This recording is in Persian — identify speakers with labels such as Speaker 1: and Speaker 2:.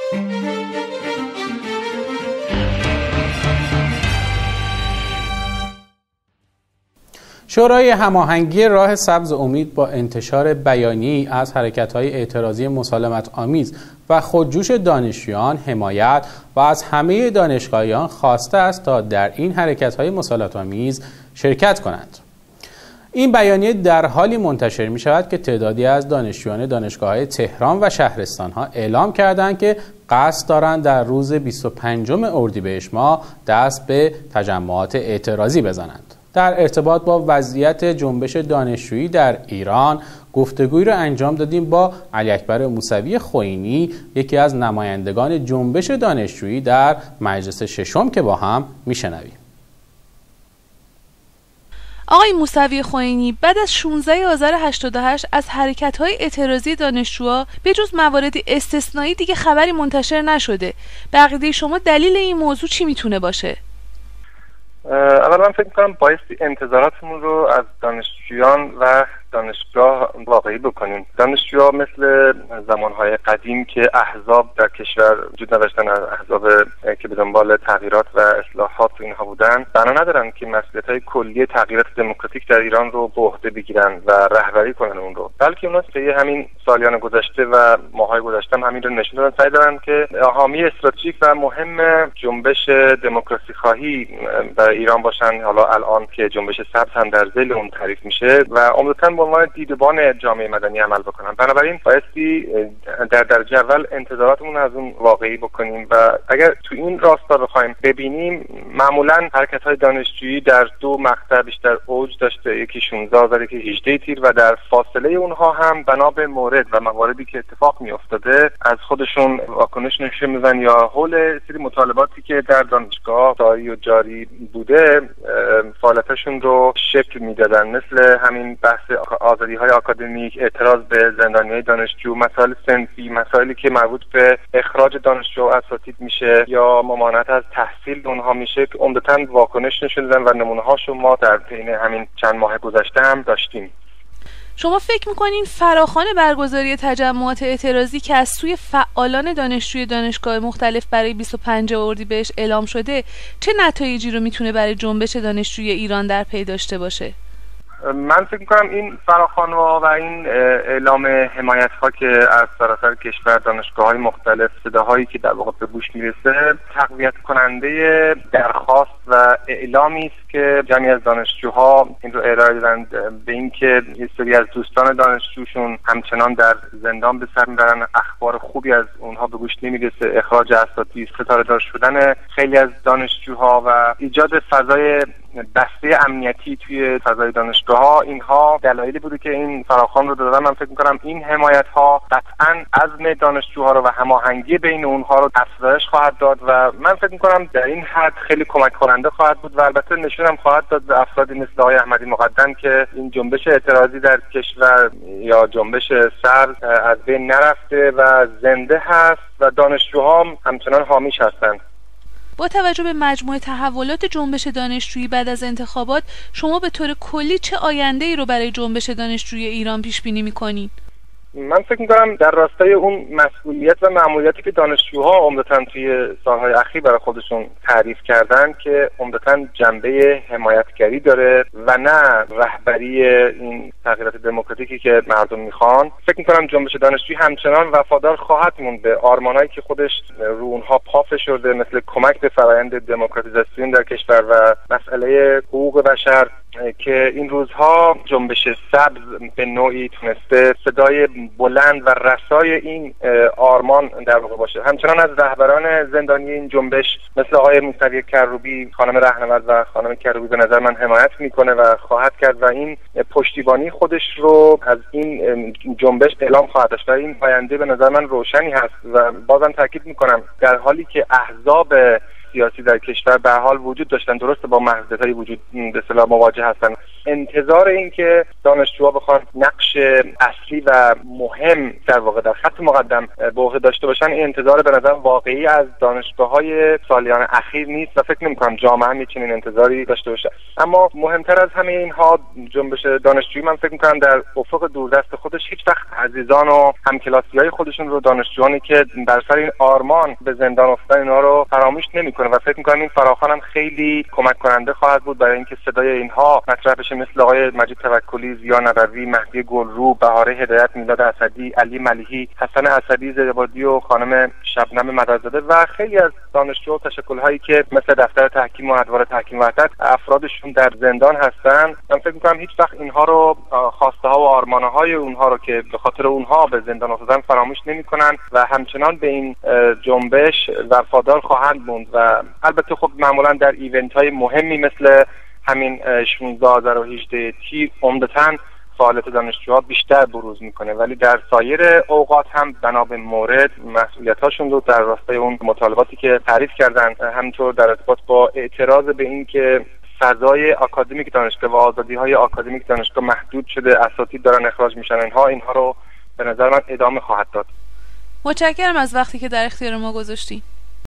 Speaker 1: شورای هماهنگی راه سبز امید با انتشار بیانیه‌ای از حرکت‌های اعتراضی مسالمت آمیز و خودجوش دانشجویان حمایت و از همه دانشگاهیان خواسته است تا در این حرکت‌های مسالمت آمیز شرکت کنند. این بیانیه در حالی منتشر می شود که تعدادی از دانشجویان دانشگاه‌های تهران و شهرستان‌ها اعلام کردند که قصد دارند در روز 25 اردیبهشت ماه دست به تجمعات اعتراضی بزنند. در ارتباط با وضعیت جنبش دانشجویی در ایران گفتگویی را انجام دادیم با علی اکبر موسوی خوئینی، یکی از نمایندگان جنبش دانشجویی در مجلس ششم که با هم میشنویم.
Speaker 2: آقای موسوی خوئینی، بعد از 16 آذر 88 از حرکت‌های اعتراضی دانشجوها به جز مواردی استثنایی دیگه خبری منتشر نشده. به عقیده شما دلیل این موضوع چی میتونه باشه؟
Speaker 3: اول من فکر می‌کنم بایستی انتظاراتمون رو از دانشجویان و دانشگاه واقعی بکنیم. دانشجوها مثل زمانهای قدیم که احزاب در کشور وجود نداشتن، احزاب که به دنبال تغییرات و اصلاحات اینها بودن، بنا ندارن که مسئولیت‌های کلی تغییرات دموکراتیک در ایران رو به عهده بگیرن و رهبری کنن اون رو، بلکه اونا طی همین سالیان گذشته و ماه‌های گذشته هم همین رو نشون دادن، سعی دارن که حامی استراتژیک و مهم جنبش دموکراسی خواهی در ایران باشن. حالا الان که جنبش سبز هم در ذیل اون تعریف میشه و عمدتاً به عنوان دیدبان جامعه مدنی عمل بکنن. بنابراین بایستی در درجه اول انتظاراتمون از اون واقعی بکنیم و اگر تو این راستا بخوایم ببینیم، معمولا حرکت‌های دانشجویی در دو مقطع بیشتر اوج داشته، یکی 16 آذر یکی 18 تیر، و در فاصله اونها هم بنا به مورد و مواردی که اتفاق میافتاده از خودشون واکنش نشون میدن یا حول سری مطالباتی که در دانشگاه داری و جاری بوده فعالیتشون رو شکل میدادن، مثل همین بحث آزادی‌های آکادمیک، اعتراض به زندانی‌های دانشجو، مسائل صنفی، مسائلی که مربوط به اخراج دانشجو از اساتید میشه یا ممانعت از تحصیل اونها میشه که عمدتاً واکنش نشون دادن و نمونه‌هاشو ما در بین همین چند ماه گذشته هم داشتیم.
Speaker 2: شما فکر میکنین فراخوان برگزاری تجمعات اعتراضی که از سوی فعالان دانشجوی دانشگاه مختلف برای 25 اردیبهشت اعلام شده چه نتایجی رو میتونه برای جنبش دانشجوی ایران در پی داشته باشه؟
Speaker 3: من فکر میکنم این فراخوان‌ها و این اعلام حمایت‌ها که از سراسر کشور دانشگاه‌های مختلف، صداهایی که در واقع به گوش میرسه، تقویت کننده درخواست و اعلامی است که جمعی از دانشجوها این رو ارائه دادن به این که یه سری از دوستان دانشجوشون همچنان در زندان به سر میبرن، اخبار خوبی از اونها به گوش نمیرسه، اخراج اساتید، ستاره‌دار شدن خیلی از دانشجوها و ایجاد فضای بسته امنیتی توی فضای دانشگاه‌ها، اینها دلایلی بوده که این فراخوان رو دادن. من فکر می‌کنم این حمایت‌ها قطعاً عزم دانشجوها رو و هماهنگی بین اونها رو افزایش خواهد داد و من فکر می‌کنم در این حد خیلی کمک کننده خواهد بود و البته نشون هم خواهد داد به افرادی مثل آقای احمدی مقدم که این جنبش اعتراضی در کشور یا جنبش سبز از بین نرفته و زنده هست و دانشجوها همچنان حامیش هستند.
Speaker 2: با توجه به مجموعه تحولات جنبش دانشجویی بعد از انتخابات، شما به طور کلی چه آینده‌ای رو برای جنبش دانشجویی ایران پیش بینی می‌کنید؟
Speaker 3: من فکر می‌کنم در راستای اون مسئولیت و مأموریتی که دانشجوها عمدتاً توی سالهای اخیر برای خودشون تعریف کردن که عمدتاً جنبه حمایتگری داره و نه رهبری این تغییرات دموکراتیکی که مردم میخوان، فکر می‌کنم جنبش دانشجویی همچنان وفادار خواهد موند به آرمانایی که خودش رو اونها پا فشرده، مثل کمک به فرآیند دموکراتیزاسیون در کشور و مسئله حقوق بشر که این روزها جنبش سبز به نوعی تونسته صدای بلند و رسای این آرمان در واقع باشه. همچنان از رهبران زندانی این جنبش مثل آقای موسوی کروبی، خانم رهنورد و خانم کروبی به نظر من حمایت میکنه و خواهد کرد و این پشتیبانی خودش رو از این جنبش اعلام خواهد داشت و این آینده به نظر من روشنی هست و بازم تاکید میکنم در حالی که احزاب سیاسی در کشور به حال وجود داشتن، درسته با محدودیت‌های وجود به اصطلاح مواجه هستن. انتظار این که دانشجوها بخوان نقش اصلی و مهم در واقع در خط مقدم به عهده داشته باشن، این انتظار به نظر واقعی از دانشگاه‌های سالیان اخیر نیست و فکر نمی‌کنم جامعه هم چنین انتظاری داشته باشه. اما مهمتر از همه اینها جنبش دانشجویی من فکر می‌کنم در افق دوردست خودش هیچ وقت عزیزان و همکلاسی‌های خودشون رو، دانشجویانی که بر سر این آرمان به زندان افتادن، اینا رو فراموش نمی‌کنه و فکر می‌کنم این فراخوان هم خیلی کمک کننده خواهد بود برای اینکه صدای اینها مطرح بشه، مثل آقای مجید توکلی، زیا نبوی، مهدی گلرو، بهاره هدایت، میلاد اسدی، علی ملیحی، حسن اسدی زیدآبادی و خانم شبنم مددزاده و خیلی از دانشجو و تشکل‌هایی که مثل دفتر تحکیم و ادوار تحکیم وحدت افرادشون در زندان هستن. من فکر می‌کنم هیچ وقت اینها رو، خواسته‌ها و آرمان‌های اونها رو که به خاطر اونها به زندان افتادن فراموش نمی‌کنن و همچنان به این جنبش وفادار خواهند موند و البته خب معمولاً در ایونت‌های مهمی مثل همین 16 آذر و 18 تیر عمدتاً فعالیت دانشجوها بیشتر بروز میکنه، ولی در سایر اوقات هم بنا به مورد مسئولیت‌هاشون رو در راستای اون مطالباتی که تعریف کردن، همینطور در ارتباط با اعتراض به این که فضای آکادمیک دانشگاه و آزادی‌های آکادمیک دانشگاه محدود شده، اساتید دارن اخراج میشن، اینها رو به نظر من ادامه خواهد داد.
Speaker 2: متشکرم از وقتی که در اختیار ما گذاشتی.